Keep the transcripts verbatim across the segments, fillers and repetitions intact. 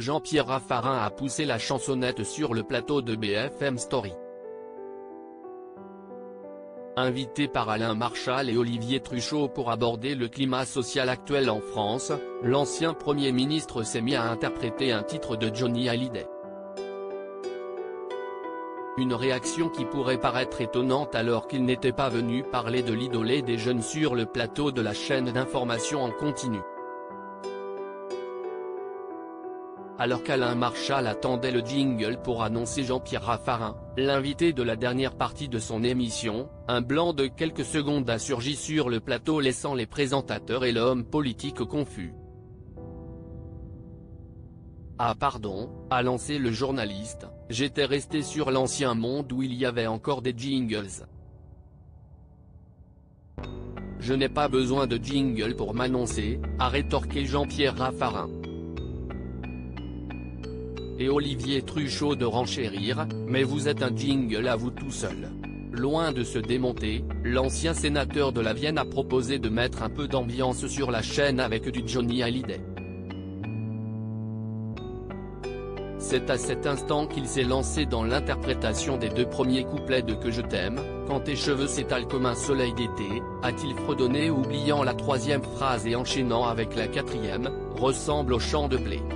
Jean-Pierre Raffarin a poussé la chansonnette sur le plateau de B F M Story. Invité par Alain Marchal et Olivier Truchot pour aborder le climat social actuel en France, l'ancien Premier ministre s'est mis à interpréter un titre de Johnny Hallyday. Une réaction qui pourrait paraître étonnante alors qu'il n'était pas venu parler de l'idolé des jeunes sur le plateau de la chaîne d'information en continu. Alors qu'Alain Marchal attendait le jingle pour annoncer Jean-Pierre Raffarin, l'invité de la dernière partie de son émission, un blanc de quelques secondes a surgi sur le plateau laissant les présentateurs et l'homme politique confus. « Ah pardon », a lancé le journaliste, « j'étais resté sur l'ancien monde où il y avait encore des jingles. Je n'ai pas besoin de jingle pour m'annoncer », a rétorqué Jean-Pierre Raffarin. Et Olivier Truchot de renchérir, « mais vous êtes un jingle à vous tout seul ». Loin de se démonter, l'ancien sénateur de la Vienne a proposé de mettre un peu d'ambiance sur la chaîne avec du Johnny Hallyday. C'est à cet instant qu'il s'est lancé dans l'interprétation des deux premiers couplets de Que je t'aime, quand tes cheveux s'étalent comme un soleil d'été, a-t-il fredonné oubliant la troisième phrase et enchaînant avec la quatrième, ressemble au chant de blé.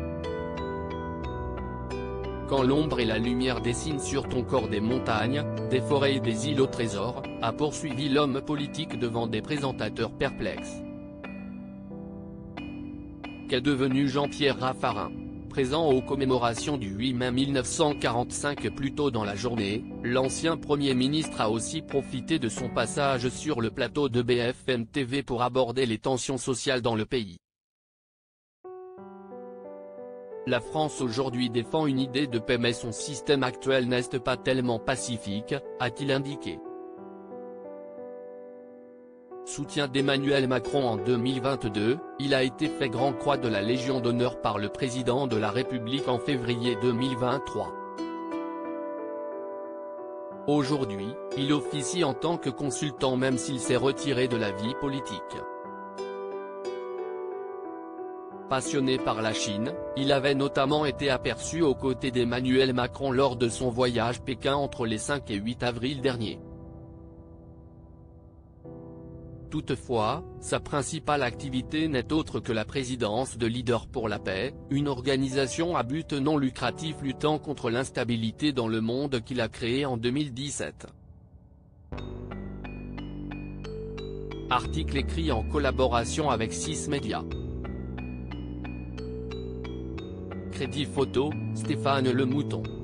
Quand l'ombre et la lumière dessinent sur ton corps des montagnes, des forêts et des îles au trésor, a poursuivi l'homme politique devant des présentateurs perplexes. Qu'est devenu Jean-Pierre Raffarin? Présent aux commémorations du huit mai mille neuf cent quarante-cinq plus tôt dans la journée, l'ancien Premier ministre a aussi profité de son passage sur le plateau de B F M T V pour aborder les tensions sociales dans le pays. La France aujourd'hui défend une idée de paix mais son système actuel n'est pas tellement pacifique, a-t-il indiqué. Soutien d'Emmanuel Macron en deux mille vingt-deux, il a été fait grand croix de la Légion d'honneur par le président de la République en février deux mille vingt-trois. Aujourd'hui, il officie en tant que consultant même s'il s'est retiré de la vie politique. Passionné par la Chine, il avait notamment été aperçu aux côtés d'Emmanuel Macron lors de son voyage Pékin entre les cinq et huit avril dernier. Toutefois, sa principale activité n'est autre que la présidence de Leaders pour la paix, une organisation à but non lucratif luttant contre l'instabilité dans le monde qu'il a créée en deux mille dix-sept. Article écrit en collaboration avec six médias. Crédit photo, Stéphane Le Mouton.